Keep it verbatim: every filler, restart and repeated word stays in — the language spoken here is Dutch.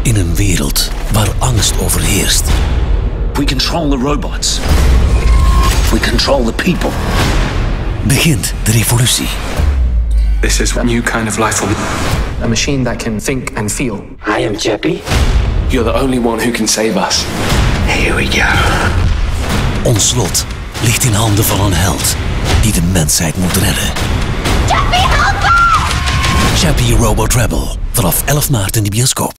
In een wereld waar angst overheerst. We control the robots. We control the people. Begint de revolutie. This is a new kind of life form. A machine that can think and feel. I am Chappie. You're the only one who can save us. Here we go. Ons lot ligt in handen van een held die de mensheid moet redden. Chappie, help us! Chappie Robot Rebel. Vanaf elf maart in de bioscoop.